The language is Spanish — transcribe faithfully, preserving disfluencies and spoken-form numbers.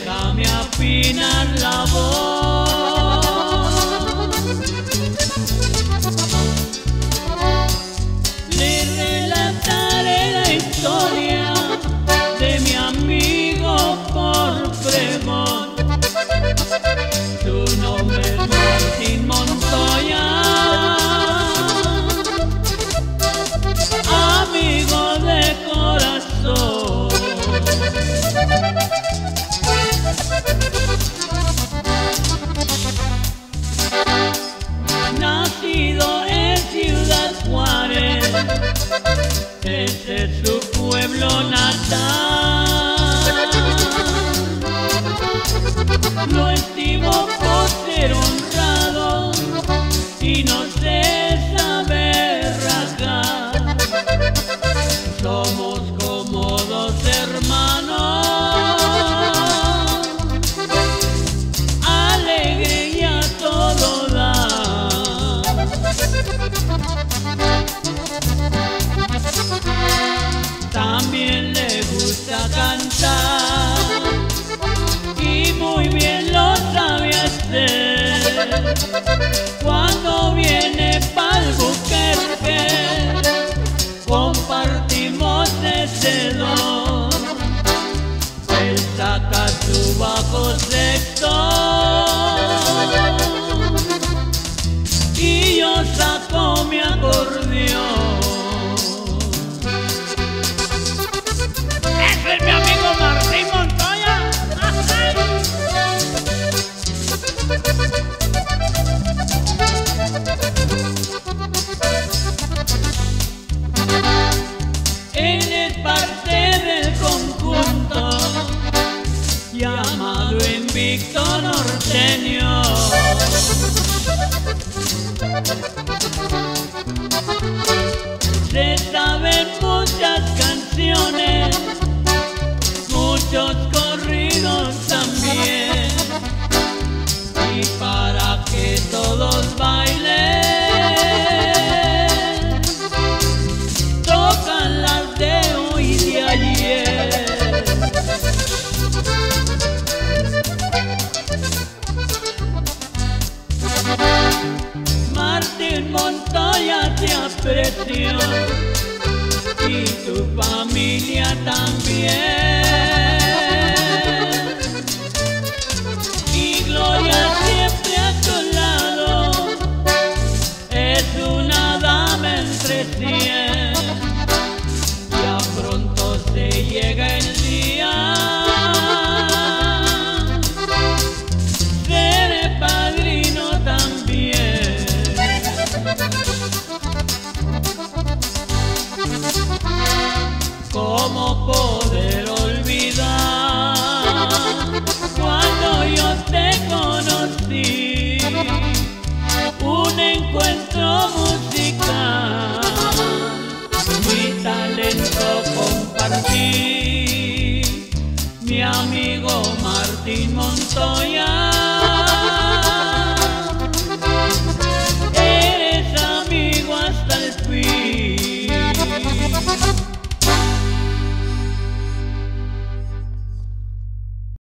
déjame afinar la voz. Le relataré la historia de mi amigo por pregón. Su nombre es Martín Montoya, amigo de corazón. Nacido en Ciudad Juárez, ese es su pueblo natal. Lo estimo por ser honrado y no sé saber rasgar. Somos como dos hermanos, alegre y a todo dar. También le gusta cantar y muy bien lo sabe hacer. Cuando viene pa'l Albuquerque compartimos ese don. Él saca su bajo sexto y yo saco mi acordeón. ¡Ese es mi amigo Martín Montoya! Él es parte del conjunto llamado Invicto Norteño. Se saben muchas canciones, muchos corridos también, y para que todos bailen tocan las de hoy y de ayer. Martín Montoya te aprecio y tu familia también, y Gloria siempre a tu lado es una dama entre cien. Ya pronto se llega el día, seré padrino también. Como por